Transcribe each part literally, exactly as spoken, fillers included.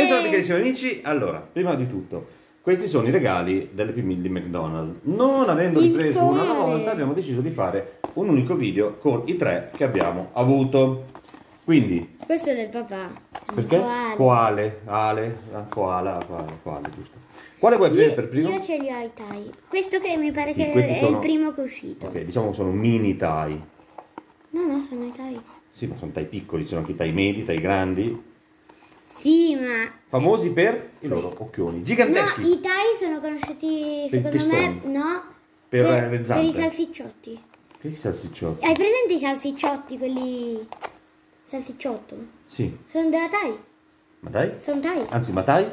bentornati carissimi amici. Allora, prima di tutto, questi sono i regali delle Happy Meal di McDonald's. Non avendo ripreso una alla volta, abbiamo deciso di fare un unico video con i tre che abbiamo avuto. Quindi, questo è del papà. perché? Koale. Koale, Ale, ah, koala, koala, koala, giusto. Quale vuoi prendere per primo? Io ce li ho i tai. Questo che mi pare Sì, che questi è sono- il primo che è uscito. Ok, diciamo che sono mini tai. No, no, sono i tai. Sì, ma sono tai piccoli, ci sono anche i tai medi, tai grandi. Sì, ma... Famosi per i loro occhioni No, giganteschi. i tai sono conosciuti, Per i secondo me, testoni. no. Per, per, eh, le per zampe. i salsicciotti. Che salsicciotti? Hai presente i salsicciotti, quelli... Salsicciotto? Sì, Sono della tai. ma dai. Sono tai. Anzi, ma dai.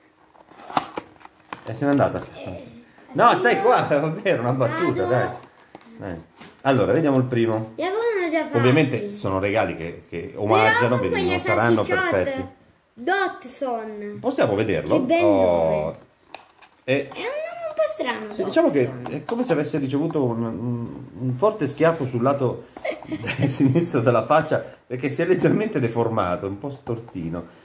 E se n'è andata. No, stai qua, vabbè, era una battuta, dai. Dai. Allora, vediamo il primo. Gli avevano già fatti. Ovviamente sono regali che, che omaggiano, Però con vedi, non quegli saranno salsicciot. perfetti. Dotson. Possiamo vederlo? Che bel nome. E, È un nome un po' strano. sì, diciamo che Dotson. è come se avesse ricevuto un, un- un forte schiaffo sul lato sinistro della faccia, perché si è leggermente deformato, un po' stortino.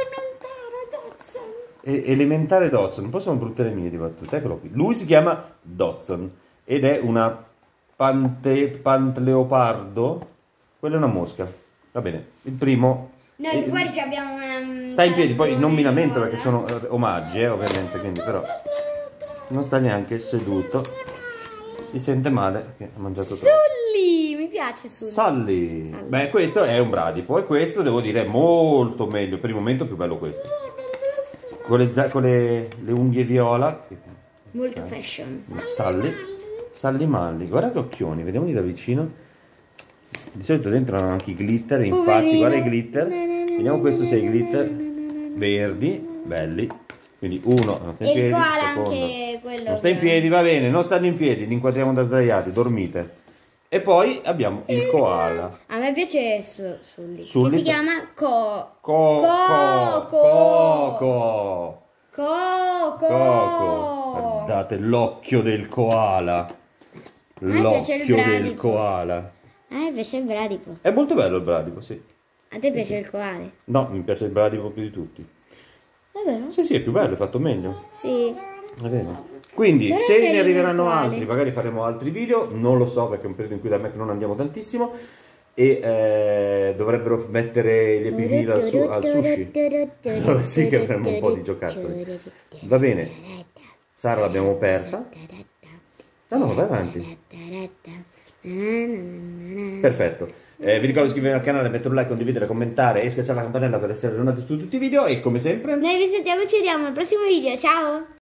E- elementare Dodson, un po' sono brutte le mie di battute, eccolo qui. Lui si chiama Dodson ed è una pante, pantleopardo, quella è una mosca. Va bene, il primo. Noi eh, fuori ci abbiamo una... sta in piedi, poi non mi lamento viola. perché sono eh, omaggi, eh, ovviamente, quindi però non sta neanche seduto. Si sente male perché ha mangiato troppo. Sully, mi piace Sully. Sully. Sully. Beh, questo è un bradipo e questo devo dire è molto meglio, per il momento più bello questo. Con le, za- con le, le unghie viola. Molto fashion. Sully. Sully Malli. Guarda che occhioni, vediamoli da vicino. Di solito dentro hanno anche i glitter, infatti Poverino. guarda i glitter. Vediamo questo se ha i glitter verdi, belli. Quindi uno non sta in E il piedi, koala secondo, anche quello non sta in che- piedi, va bene, non stanno in piedi, li inquadriamo da sdraiati, dormite. E poi abbiamo il koala. A me piace Su- Sully. Sully. Che si chiama Co... Coco. Coco. Coco. Coco. Coco. Guardate l'occhio del koala. me piace il L'occhio del bradipo. koala. A me piace il bradipo. È molto bello il bradipo, sì. A te piace il koale? No, mi piace il bradipo più di tutti. Davvero? Sì, sì, è più bello, è fatto meglio. Sì. È vero. Quindi, Però è se carino ne arriveranno il koala. altri, magari faremo altri video. Non lo so, perché è un periodo in cui da me che non andiamo tantissimo. E eh, dovrebbero mettere gli Happy Meal al, su- al sushi. Allora sì che avremo un po' di giocattoli. Va bene. Sara l'abbiamo persa. No, no, vai avanti. Perfetto. Eh, vi ricordo di iscrivervi al canale, mettere un like, condividere, commentare e schiacciare la campanella per essere aggiornati su tutti i video. E come sempre... Noi vi sentiamo e ci vediamo al prossimo video. Ciao!